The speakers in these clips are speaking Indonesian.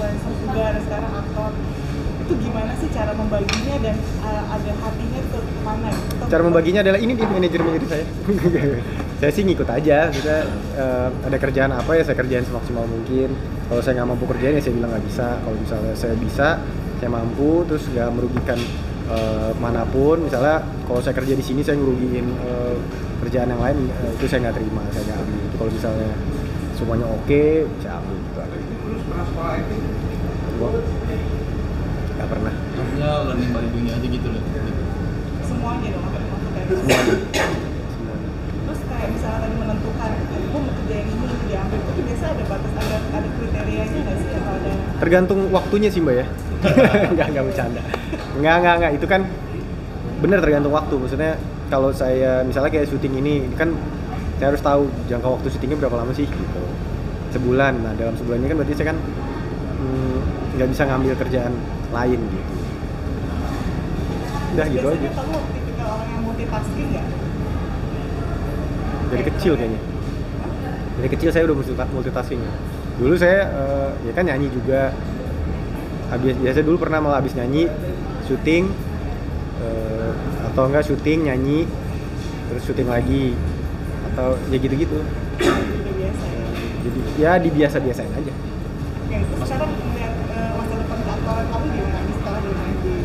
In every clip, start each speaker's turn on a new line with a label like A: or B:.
A: influencer juga dan sekarang aktor. Itu gimana sih cara membaginya dan ada hatinya ke mana?
B: Cara membaginya adalah ini dia manajer saya. Saya sih ngikut aja, kita ada kerjaan apa ya saya kerjain semaksimal mungkin. Kalau saya nggak mampu kerjain ya saya bilang nggak bisa. Kalau misalnya saya bisa, saya mampu, terus nggak merugikan manapun. Misalnya kalau saya kerja di sini saya ngerugiin kerjaan yang lain, itu saya nggak terima, saya nggak ambil. Kalau misalnya semuanya oke, saya ambil gitu aja.
C: Terus pernah sekolah acting?
B: Nggak pernah.
D: Maksudnya learning by doing aja gitu loh.
A: Semuanya dong, apa dari
B: Semuanya.
A: Terus kayak misalnya tadi menentukan, gue mau kerjain ini diambil, itu biasa ada batas, ada kriterianya nggak sih atau ada?
B: Tergantung waktunya sih mbak ya. Nggak bercanda. Nggak, itu kan bener tergantung waktu. Maksudnya kalau saya misalnya kayak syuting ini kan saya harus tahu jangka waktu syutingnya berapa lama sih gitu. Sebulan. Nah dalam sebulan ini kan berarti saya kan nggak bisa ngambil kerjaan lain gitu. Udah gitu aja.
A: Biasanya kamu tipikal orang yang multitasking nggak?
B: Dari kecil kayaknya. Dari kecil saya udah multitasking. Dulu saya ya kan nyanyi juga. Biasa dulu pernah malah habis nyanyi, syuting, atau enggak syuting, nyanyi, terus syuting lagi, atau ya gitu-gitu.
A: Udah biasa ya?
B: Jadi ya dibiasa-biasain aja.
A: Oke, terus sekarang melihat masa depan keaktoran kamu gimana nih setelah bermain di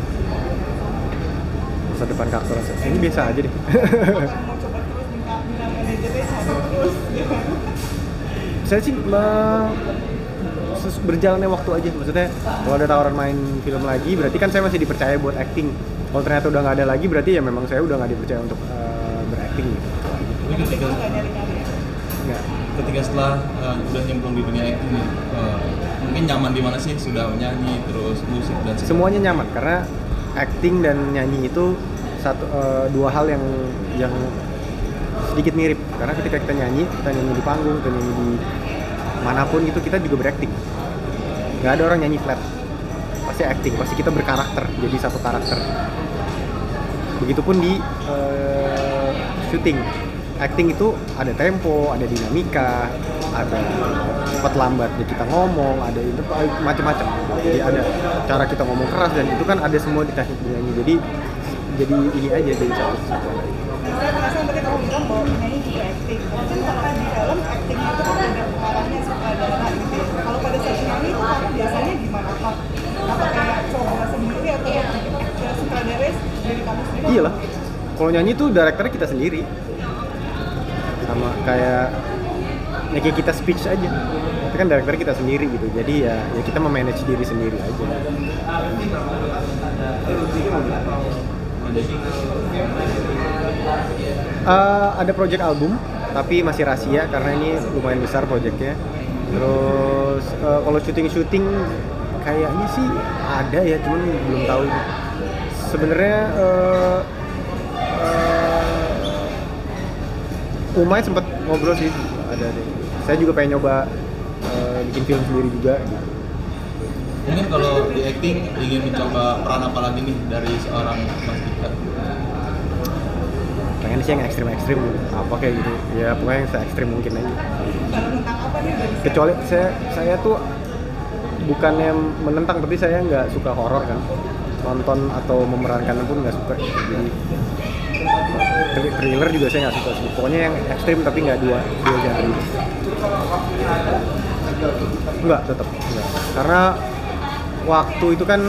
B: Masa depan keaktoran saya, ini biasa aja deh.
A: Apakah mau coba terus minta manajernya cari terus gimana?
B: Saya sih berjalannya waktu aja, maksudnya kalau ada tawaran main film lagi berarti kan saya masih dipercaya buat acting. Kalau ternyata udah nggak ada lagi berarti ya memang saya udah nggak dipercaya untuk beracting gitu.
D: Tapi
A: Tapi
D: ketika
A: kamu nggak nyari-nyari ya?
B: Nggak.
D: ketika setelah udah nyemplung di dunia acting nih, mungkin nyaman di mana sih? Sudah menyanyi terus musik dan sebagainya.
B: Semuanya nyaman karena acting dan nyanyi itu dua hal yang sedikit mirip. Karena ketika kita nyanyi di panggung, kita nyanyi di manapun itu kita juga berakting. Nggak ada orang nyanyi flat, pasti acting, pasti kita berkarakter, jadi satu karakter. Begitupun di syuting, acting itu ada tempo, ada dinamika, ada cepat lambatnya kita ngomong, ada itu macam-macam. Jadi ada cara kita ngomong keras dan itu kan ada semua di teknik nyanyi. Jadi ini aja jadi satu.
A: Saya penasaran tadi kamu bilang bahwa penyanyi juga acting. Mungkin karena di film acting itu kan ada pengarahnya sutradara gitu ya. Kalau pada saat nyanyi itu kamu biasanya gimana? Apa kayak coba sendiri atau ya sutradara dari kamu sendiri?
B: Iyalah, kalau nyanyi tuh direkturnya kita sendiri. Sama kayak kita speech aja. Itu kan direktur kita sendiri gitu. Jadi ya kita memanage diri sendiri aja. Ada project album tapi masih rahasia karena ini lumayan besar projectnya. Terus kalau syuting kayaknya sih ada ya, cuman belum tahu. Sebenarnya Umay sempat ngobrol sih, ada deh. Saya juga pengen nyoba bikin film sendiri juga gitu.
D: Mungkin kalau di acting ingin mencoba peran apa lagi nih dari seorang Mas Dika?
B: Pengen sih yang ekstrim apa kayak gitu ya, pokoknya yang se-ekstrim mungkin aja.
A: Tentang apa nih dari
B: Kecuali saya tuh bukannya menentang, tapi saya nggak suka horor kan, nonton atau memerankan pun nggak suka gitu. Jadi thriller juga saya nggak suka sih, pokoknya yang ekstrim tapi nggak dua genre itu. Nggak, tetap nggak, karena waktu itu kan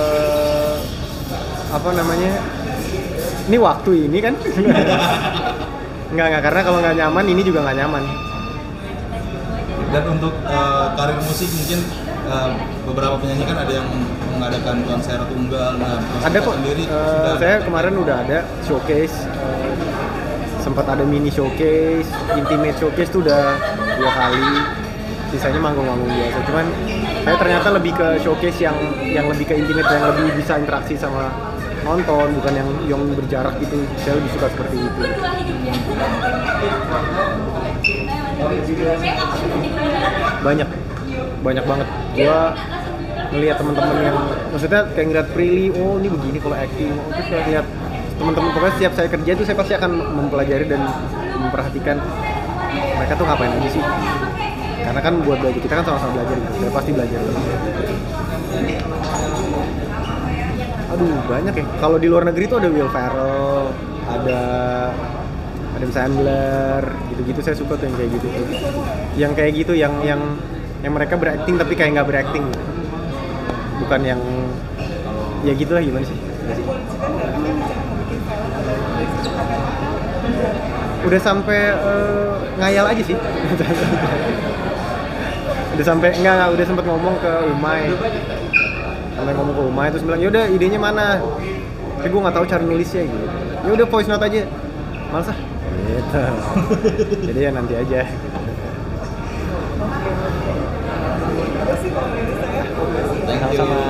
B: apa namanya, ini waktu ini kan nggak, karena kalau nggak nyaman ini juga nggak nyaman.
D: Dan untuk karir musik mungkin beberapa penyanyi kan ada yang mengadakan konser tunggal. Nah,
B: Ada kok,
D: sendiri
B: saya kemarin udah ada showcase, sempat ada mini showcase, intimate showcase tuh udah 2 kali, sisanya manggung-manggung biasa. Cuman saya ternyata lebih ke showcase yang lebih ke intimate, yang lebih bisa interaksi sama nonton, bukan yang berjarak gitu. Saya lebih suka seperti itu. Banyak banget. Gua ngelihat teman-teman yang, maksudnya kayak ngeliat Prilly, oh ini begini kalau acting. Terus saya lihat teman-teman, pokoknya setiap saya kerja itu saya pasti akan mempelajari dan memperhatikan mereka tuh ngapain aja sih. karena kan buat belajar kita kan sama-sama belajar gitu, saya pasti belajar. Aduh banyak ya, kalau di luar negeri tuh ada Will Ferrell, ada Adam Sandler, gitu-gitu saya suka tuh yang kayak gitu tuh. Yang kayak gitu, yang mereka berakting tapi kayak nggak berakting. Bukan yang ya gitu lah, gimana sih? Udah sampai ngayal aja sih. Udah sampai udah sempat ngomong ke Umay. Sampai ngomong ke Umay terus bilang, "Yaudah, idenya mana?" Tapi gue nggak tahu cara nulisnya gitu. Ya udah voice note aja. Males ah. Gitu. Jadi ya nanti aja.
A: Terima kasih kalau dari saya.
D: Thank you.
B: Sama-sama.